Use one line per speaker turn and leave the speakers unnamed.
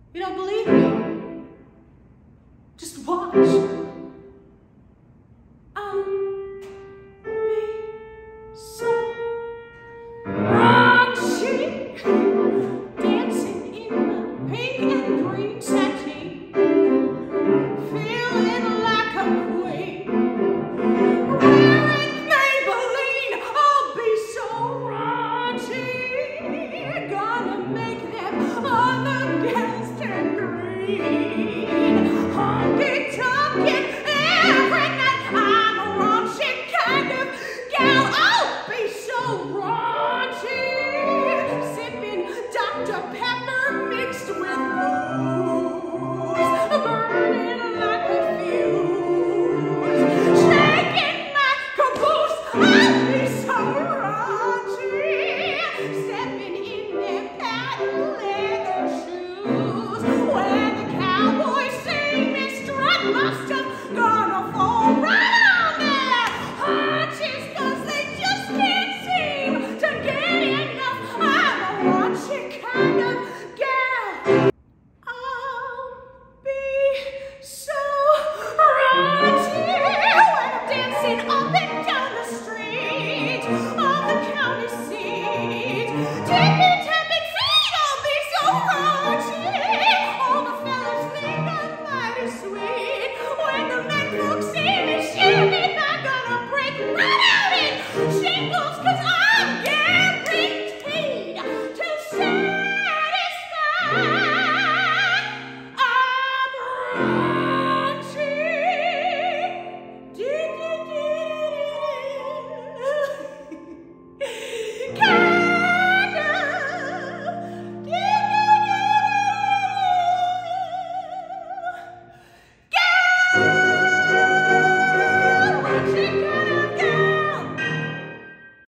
You don't believe me? Just watch. I'll be so raunchy, dancing in my pink and green sateen, feeling like a queen, wearing Maybelline. I'll be so raunchy, gonna make them other gals turn green.